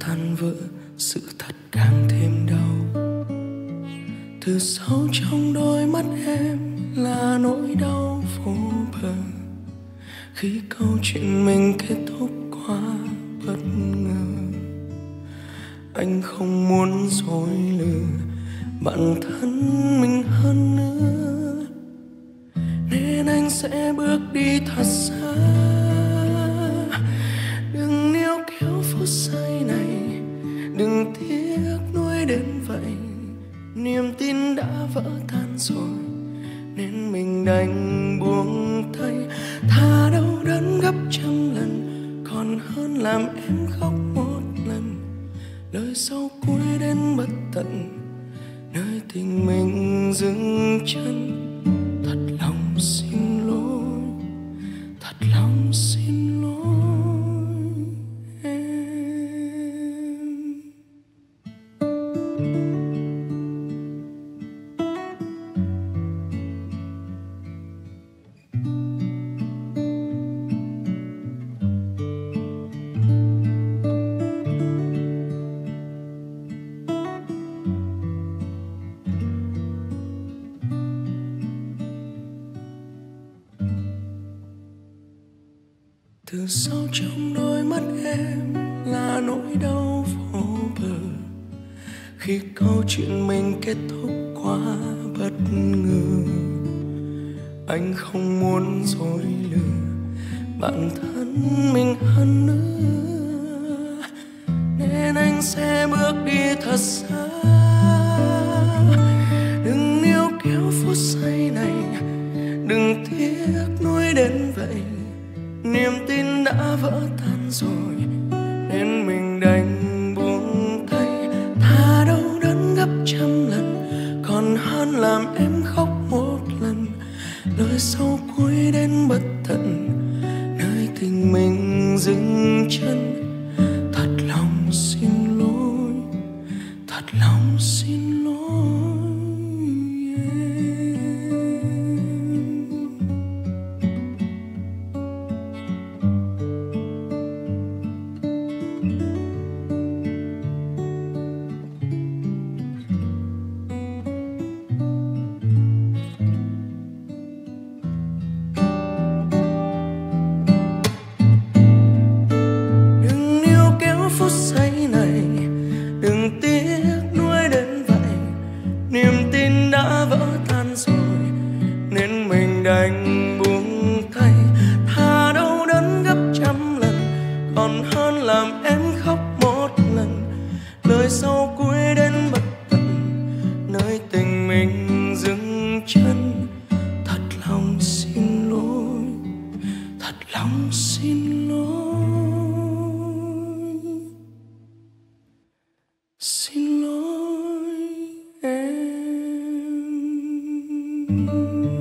tan vỡ, sự thật càng thêm đau. Từ sâu trong đôi mắt em là nỗi đau vô bờ, khi câu chuyện mình kết thúc quá bất ngờ. Anh không muốn dối lừa bản thân mình hơn nữa, nên anh sẽ bước đi thật xa. Đừng níu kéo phút giây này, đừng tiếc nuối đến vậy. Niềm tin đã vỡ tan rồi, nên mình đành buông tay. Thà đau đớn gấp trăm lần còn hơn làm em khóc một lần. Lời sau cuối đến bất tận, nơi tình mình dừng chân. Thật lòng xin lỗi, thật lòng xin lỗi em. Từ sâu trong đôi mắt em là nỗi đau vô bờ, khi câu chuyện mình kết thúc quá bất ngờ. Anh không muốn dối lừa bản thân mình hơn nữa, nên anh sẽ bước đi thật xa. Đừng níu kéo phút giây này, đừng tiếc nuối đến vậy. Niềm tin đã vỡ tan rồi, nên mình đành buông tay. Thà đau đớn gấp trăm lần còn hơn làm em khóc một lần. Lời sau cuối đến bất tận, nơi tình mình dừng chân. Thật lòng xin lỗi, thật lòng xin lỗi em. Phút giây này đừng tiếc nuối đến vậy. Niềm tin đã vỡ tan rồi, nên mình đành buông tay. Thà đau đớn gấp trăm lần còn hơn làm em khóc một lần. Lời sau cuối đến bất tận, nơi tình mình dừng chân. Thật lòng xin lỗi, thật lòng xin lỗi. Xin lỗi em.